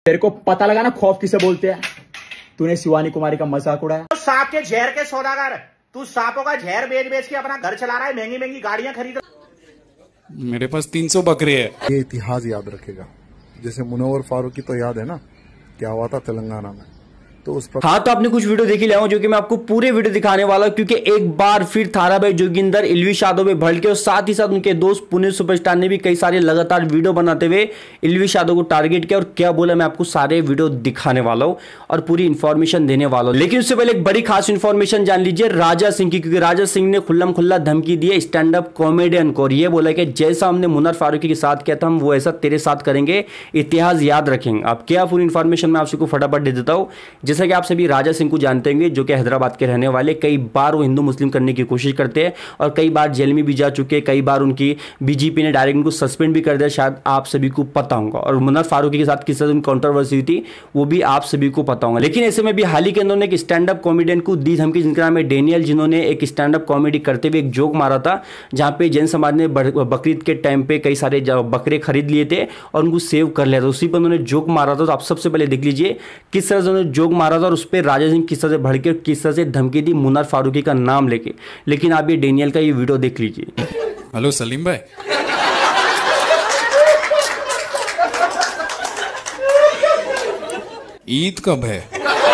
तेरे को पता लगा ना खौफ किसे बोलते हैं। तूने शिवानी कुमारी का मजाक उड़ाया। तो सांप के जहर के सौदागर, तू सांपों का जहर बेच बेच के अपना घर चला रहा है, महंगी महंगी गाड़ियां खरीद। मेरे पास 300 बकरे है। ये इतिहास याद रखेगा। जैसे मुनव्वर फारूकी तो याद है ना क्या हुआ था तेलंगाना में, तो उस पर हाँ, तो आपने कुछ वीडियो देखी ले जो कि मैं आपको पूरे वीडियो दिखाने वाला हूं, क्योंकि एक बार फिर थारा भाई जोगिंदर इल्विश यादव में भड़के और साथ ही साथ उनके दोस्त पुणे सुपरस्टार ने भी कई सारे लगातार वीडियो बनाते हुए इल्विश यादव को टारगेट किया और क्या बोला मैं आपको सारे वीडियो दिखाने वाला हूं और पूरी इंफॉर्मेशन देने वाला हूं। लेकिन उससे पहले एक बड़ी खास इंफॉर्मेशन जान लीजिए राजा सिंह की, क्योंकि राजा सिंह ने खुल्लम खुल्ला धमकी दी है स्टैंड अप कॉमेडियन को और ये बोला कि जैसा हमने मुनव्वर फारूकी के साथ किया था हम वो ऐसा तेरे साथ करेंगे, इतिहास याद रखेंगे। अब क्या पूरी इंफॉर्मेशन मैं आपको फटाफट दे देता हूं। जैसा कि आप सभी राजा सिंह को जानते होंगे, जो कि हैदराबाद के रहने वाले, कई बार वो हिंदू मुस्लिम करने की कोशिश करते हैं और कई बार जेल में भी जा चुके हैं। कई बार उनकी बीजेपी ने डायरेक्ट उनको सस्पेंड भी कर दिया, शायद आप सभी को पता होगा। और मुनव्वर फारूकी के साथ किस तरह की कंट्रोवर्सी हुई थी वो भी आप सभी को पता होगा। लेकिन ऐसे में भी हाल ही के अंदर एक स्टैंड अप कॉमेडियन को दी धमकी, जिनका नाम है डेनियल, जिन्होंने एक स्टैंड अप कॉमेडी करते हुए एक जोक मारा था, जहां पे जैन समाज ने बकरीद के टाइम पे कई सारे बकरे खरीद लिए थे और उनको सेव कर लिया था। उसी पर उन्होंने जोक मारा था। तो आप सबसे पहले देख लीजिए किस तरह से उन्होंने जोक मारा था और उस पर राजा सिंह किस तरह से भड़के और किस तरह से धमकी दी मुनव्वर फारूकी का नाम लेके। लेकिन आप ये डेनियल का ये वीडियो देख लीजिए। हेलो सलीम भाई, ईद कब है?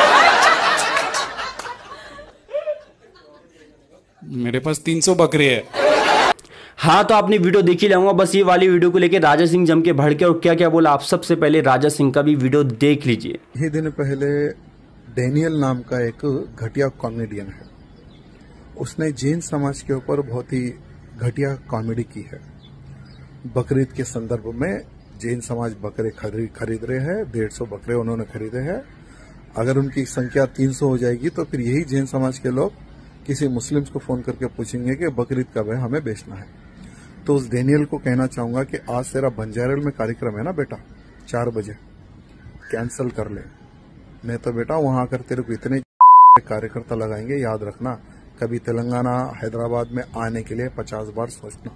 मेरे पास 300 बकरे है। हाँ, तो आपने वीडियो देखी लाऊंगा। बस ये वाली वीडियो को लेके राजा सिंह जम के भड़के और क्या क्या बोला, आप सबसे पहले राजा सिंह का भी वीडियो देख लीजिए। ये दिन पहले डेनियल नाम का एक घटिया कॉमेडियन है, उसने जैन समाज के ऊपर बहुत ही घटिया कॉमेडी की है। बकरीद के संदर्भ में जैन समाज बकरे खरीद रहे हैं, 150 बकरे उन्होंने खरीदे हैं। अगर उनकी संख्या 300 हो जाएगी तो फिर यही जैन समाज के लोग किसी मुस्लिम्स को फोन करके पूछेंगे कि बकरीद कब है, हमें बेचना है। तो उस डेनियल को कहना चाहूंगा कि आज तेरा बंजारेल में कार्यक्रम है ना बेटा, 4 बजे कैंसिल कर ले, नहीं तो बेटा वहां आकर तेरे को इतने कार्यकर्ता लगाएंगे, याद रखना कभी तेलंगाना हैदराबाद में आने के लिए 50 बार सोचना।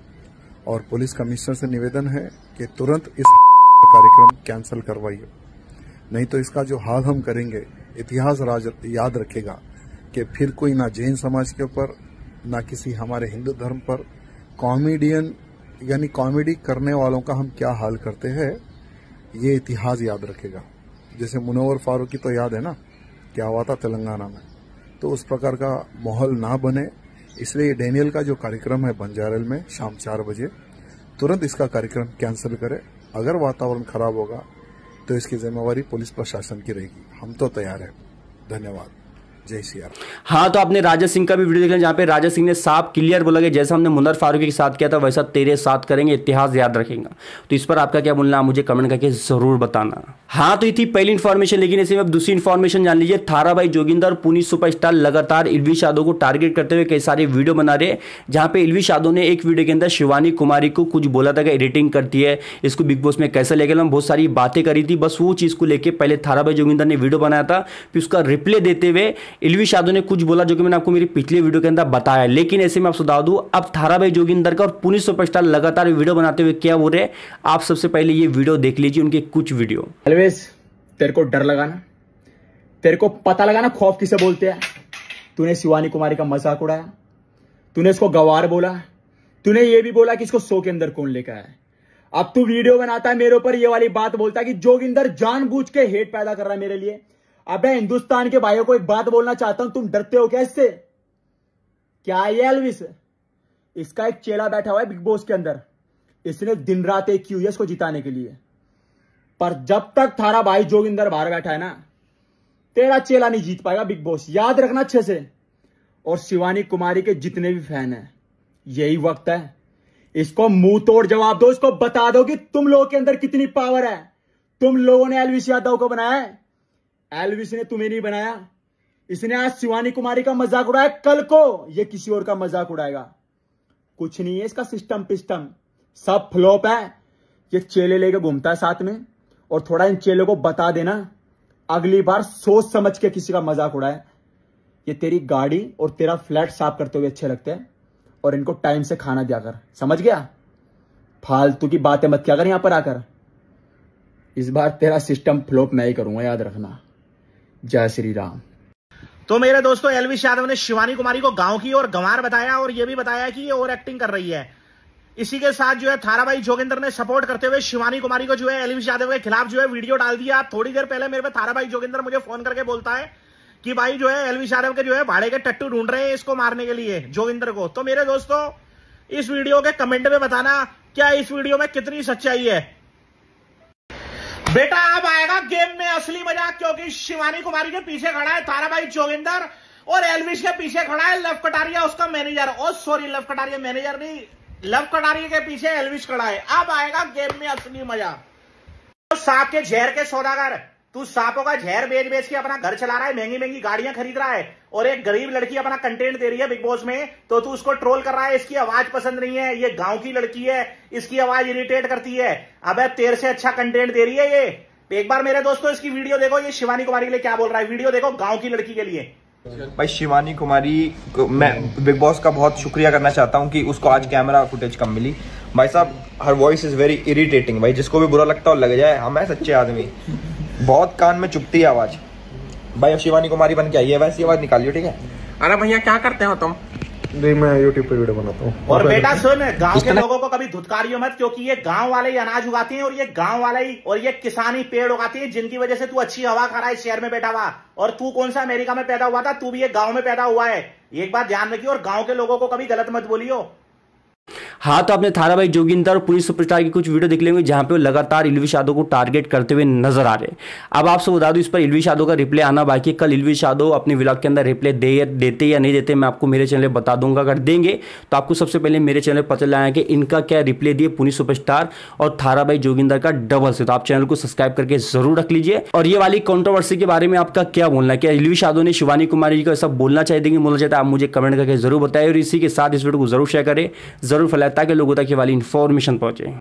और पुलिस कमिश्नर से निवेदन है कि तुरंत इस कार्यक्रम कैंसिल करवाइए, नहीं तो इसका जो हाल हम करेंगे इतिहास याद रखेगा कि फिर कोई ना जैन समाज के ऊपर ना किसी हमारे हिंदू धर्म पर कॉमेडियन यानी कॉमेडी करने वालों का हम क्या हाल करते हैं, ये इतिहास याद रखेगा। जैसे मुनव्वर फारूकी तो याद है ना क्या हुआ था तेलंगाना में, तो उस प्रकार का माहौल ना बने, इसलिए डेनियल का जो कार्यक्रम है बंजारेल में शाम 4 बजे, तुरंत इसका कार्यक्रम कैंसिल करे। अगर वातावरण खराब होगा तो इसकी जिम्मेवारी पुलिस प्रशासन की रहेगी। हम तो तैयार है। धन्यवाद। जय श्री राम। हाँ, तो आपने राजा सिंह का भी वीडियो देखा, जहां पे राजा सिंह ने साफ क्लियर बोला कि जैसा हमने मुनव्वर फारूकी के साथ किया था वैसा तेरे साथ करेंगे, इतिहास याद रखेंगे। तो इस पर आपका क्या बोलना है मुझे कमेंट करके जरूर बताना। हाँ, तो ये थी पहली इन्फॉर्मेशन। लेकिन इसी में अब दूसरी इन्फॉर्मेशन जान लीजिए। थारा भाई जोगिंदर और पुणे सुपरस्टार लगातार इल्विश यादव को टारगेट करते हुए कई सारे वीडियो बना रहे, जहां पे इल्विश यादव ने एक वीडियो के अंदर शिवानी कुमारी को कुछ बोला था कि एडिटिंग करती है, इसको बिग बॉस में कैसे लेके हम बहुत सारी बातें करी थी। बस वो चीज को लेकर पहले थारा भाई जोगिंदर ने वीडियो बनाया था, फिर उसका रिप्लाई देते हुए इल्विश यादव ने कुछ बोला, जो कि मैंने आपको मेरी पिछले वीडियो के अंदर बताया। लेकिन ऐसे में आपको बता दूं, अब थारा भाई जोगिंदर का और पुणे सुपरस्टार लगातार वीडियो बनाते हुए क्या बोल रहे, आप सबसे पहले ये वीडियो देख लीजिए, उनके कुछ वीडियो। अलवेज तेरे को डर लगा ना, तेरे को पता लगा ना खौफ किसे बोलते हैं। तूने शिवानी कुमारी का मजाक उड़ाया, तूने इसको गवार बोला, तूने ये भी बोला कि इसको शो के अंदर कौन लेकर आया। अब तू वीडियो बनाता है मेरे ऊपर ये वाली बात बोलता है कि जोगिंदर जानबूझ के हेट पैदा कर रहा है मेरे लिए। अबे हिंदुस्तान के भाइयों को एक बात बोलना चाहता हूं, तुम डरते हो क्या इससे? क्या ये एल्विस, इसका एक चेला बैठा हुआ है बिग बॉस के अंदर, इसने दिन रात एक की हुई है इसको जिताने के लिए। पर जब तक थारा भाई जोगिंदर बाहर बैठा है ना, तेरा चेला नहीं जीत पाएगा बिग बॉस, याद रखना अच्छे से। और शिवानी कुमारी के जितने भी फैन हैं, यही वक्त है इसको मुंह तोड़ जवाब दो, इसको बता दो कि तुम लोगों के अंदर कितनी पावर है। तुम लोगों ने एल्विस यादव को बनाया है, एल्विस ने तुम्हें नहीं बनाया। इसने आज शिवानी कुमारी का मजाक उड़ाया, कल को ये किसी और का मजाक उड़ाएगा। कुछ नहीं है इसका सिस्टम पिस्टम, सब फ्लॉप है। ये चेले लेके घूमता है साथ में, और थोड़ा इन चेलों को बता देना अगली बार सोच समझ के किसी का मजाक उड़ाए। ये तेरी गाड़ी और तेरा फ्लैट साफ करते हुए अच्छे लगते हैं, और इनको टाइम से खाना दिया कर, समझ गया? फालतू की बातें मत किया कर यहां पर आकर। इस बार तेरा सिस्टम फ्लॉप मैं ही करूंगा, याद रखना। जय श्री राम। तो मेरे दोस्तों, एल्विश यादव ने शिवानी कुमारी को गांव की और गंवार बताया और ये भी बताया कि ये ओवर एक्टिंग कर रही है। इसी के साथ जो है थाराबाई जोगिंदर ने सपोर्ट करते हुए शिवानी कुमारी को जो है एल्विश यादव के खिलाफ जो है वीडियो डाल दिया। थोड़ी देर पहले मेरे पे थाराबाई जोगिंदर मुझे फोन करके बोलता है कि भाई जो है एल्विश यादव के जो है भाड़े के टट्टू ढूंढ रहे हैं इसको मारने के लिए, जोगिंदर को। तो मेरे दोस्तों, इस वीडियो के कमेंट में बताना क्या इस वीडियो में कितनी सच्चाई है। बेटा अब आएगा गेम में असली मजा, क्योंकि शिवानी कुमारी के पीछे खड़ा है थाराबाई जोगिंदर और एल्विश के पीछे खड़ा है लव कटारिया, उसका मैनेजर। ओ सॉरी, लव कटारिया मैनेजर नहीं, लव कटारिया के पीछे एल्विश खड़ा है। अब आएगा गेम में असली मजा। तो सांप के जहर के सौदागर, तू सांपों का जहर बेच बेच के अपना घर चला रहा है, महंगी महंगी गाड़ियां खरीद रहा है और एक गरीब लड़की अपना कंटेंट दे रही है बिग बॉस में, तो तू उसको ट्रोल कर रहा है। इसकी आवाज पसंद नहीं है, ये गांव की लड़की है, इसकी आवाज इरिटेट करती है। अबे तेरे से अच्छा कंटेंट दे रही है ये। एक बार मेरे दोस्तों इसकी वीडियो देखो, ये शिवानी कुमारी के लिए क्या बोल रहा है। वीडियो देखो, गांव की लड़की के लिए। भाई शिवानी कुमारी को मैं बिग बॉस का बहुत शुक्रिया करना चाहता हूं कि उसको आज कैमरा फुटेज कम मिली। भाई साहब, her voice is very irritating. भाई जिसको भी बुरा लगता हो लग जाए, हम है सच्चे आदमी। बहुत कान में चुभती है आवाज। भाई शिवानी कुमारी बन के आई है, वैसी आवाज निकालियो, ठीक है। अरे भैया क्या करते हो तुम? नहीं, मैं यूट्यूब पे वीडियो बनाता हूँ। और बेटा सुन, गांव के लोगों को कभी धुतकारियो मत, क्योंकि ये गांव वाले ही अनाज उगाते हैं और ये गांव वाले ही और ये किसान ही पेड़ उगाते हैं, जिनकी वजह से तू अच्छी हवा खा रहा है शहर में बैठा हुआ। और तू कौन सा अमेरिका में पैदा हुआ था, तू भी ये गांव में पैदा हुआ है। एक बात ध्यान रखियो और गांव के लोगों को कभी गलत मत बोलियो। हाँ, तो आपने थाराबाई जोगिंदर और पुलिस सुपरस्टार की कुछ वीडियो देख लेंगे जहां पे वो लगातार एल्विश यादव को टारगेट करते हुए नजर आ रहे हैं। अब आपसे बता दूं, इस पर एल्विश यादव का रिप्ले आना बाकी है। कल एल्विश यादव अपने व्लॉग के अंदर रिप्ले देते या नहीं देते, मैं आपको मेरे चैनल पर बता दूंगा। अगर देंगे तो आपको सबसे पहले मेरे चैनल पर पता चला कि इनका क्या रिप्ले दिए पुलिस सुपरस्टार और थाराबाई जोगिंदर का डबल से। तो आप चैनल को सब्सक्राइब करके जरूर रख लीजिए। और ये वाली कॉन्ट्रोवर्सी के बारे में आपका क्या बोलना है? क्या एल्विश यादव ने शिवानी कुमारी को ऐसा बोलना चाहिए कि बोलना चाहता है? आप मुझे कमेंट करके जरूर बताएं और इसी के साथ इस वीडियो को जरूर शेयर करें, जरूर फैलाएं ताकि लोगों तक ये वाली इन्फॉर्मेशन पहुंचे।